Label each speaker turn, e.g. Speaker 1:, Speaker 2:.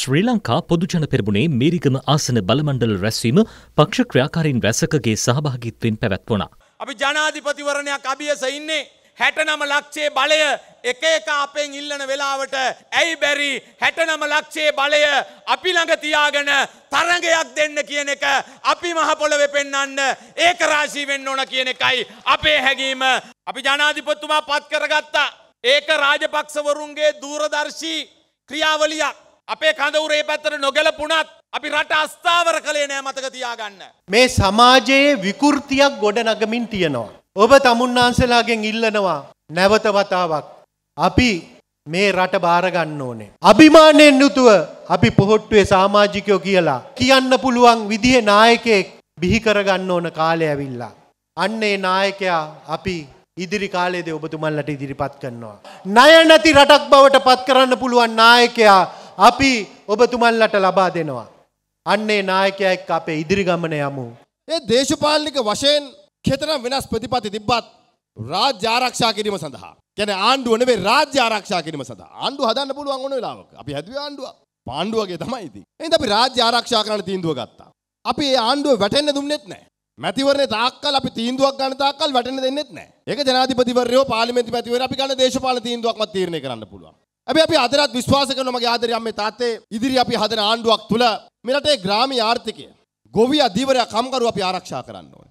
Speaker 1: ශ්‍රී ලංකා පොදුජන පෙරමුණේ මේරිගම ආසන බලමණ්ඩල රැස්වීම පක්ෂ ක්‍රියාකාරීන් රැසකගේ සහභාගීත්වයෙන් පැවැත්වුණා.
Speaker 2: අපි ජනාධිපතිවරණයක් අභියස ඉන්නේ 69 ලක්ෂයේ බලය එක එක අපෙන් ඉල්ලන වෙලාවට ඇයි බැරි 69 ලක්ෂයේ බලය අපි ළඟ තියාගෙන තරඟයක් දෙන්න කියන එක අපි මහ පොළවේ පෙන්වන්න ඒක රාශී වෙන්න ඕන කියන එකයි අපේ හැඟීම. අපි ජනාධිපතිතුමා පත් කරගත්තා. ඒක රාජපක්ෂවරුන්ගේ දූරදර්ශී ක්‍රියාවලියක්. අපේ කඳවුරේ පැත්තට නොගැලපුණත් අපි රට අස්ථාවර කළේ නෑ මතක තියාගන්න.
Speaker 3: මේ සමාජයේ විකෘතියක් ගොඩ නගමින් තියෙනවා. ඔබ තමුන්නාන්සලාගෙන් ඉල්ලනවා නැවත වතාවක් අපි මේ රට බාර ගන්න ඕනේ. අභිමානයෙන් යුතුව අපි පොහොට්ටුවේ සමාජිකයෝ කියලා කියන්න පුළුවන් විදිහේ නායකයෙක් බිහි කරගන්න ඕන කාලය ඇවිල්ලා. අන්න ඒ නායකයා අපි ඉදිරි කාලයේදී ඔබතුමන්ලට ඉදිරිපත් කරනවා. ණය නැති රටක් බවට පත් කරන්න පුළුවන් නායකයා අපි ඔබතුමන්ලට ලබා දෙනවා. අන්නේ නායකයා එක්ක අපේ ඉදිරි ගමන යමු.
Speaker 4: ඒ දේශපාලනික වශයෙන් කෙතරම් වෙනස් ප්‍රතිපත්ති තිබ්බත් රාජ්‍ය ආරක්ෂා කිරීම සඳහා කියන්නේ ආණ්ඩුව නෙවෙයි රාජ්‍ය ආරක්ෂා කිරීම සඳහා ආණ්ඩුව හදන්න පුළුවන් ඕන වෙලාවක අපි හැදුවේ ආණ්ඩුව. පාණ්ඩුවගේ තමයි ඉතින්. එහෙනම් අපි රාජ්‍ය ආරක්ෂා කරන්න තීන්දුව ගත්තා. අපි ඒ ආණ්ඩුව වැටෙන්න දුන්නෙත් නැහැ. මැතිවරණේ තාක්කල් අපි තීන්දුවක් ගන්න තාක්කල් වැටෙන්න දෙන්නෙත් නැහැ. ඒක ජනාධිපතිවරයෝ පාර්ලිමේන්තු මැතිවරයෝ අපි ගන්න දේශපාලන තීන්දුවක්වත් තීරණය කරන්න පුළුවන්. අපි අදටත් විශ්වාස කරනවා මගේ ආදරේ අම්මේ තාත්තේ ඉදිරි අපි හදන ආණ්ඩුවක් තුල මේ රටේ ග්‍රාමීය ආර්ථිකය ගොවියා දීවරයා කම්කරු අපි ආරක්ෂා කරන්න ඕනේ.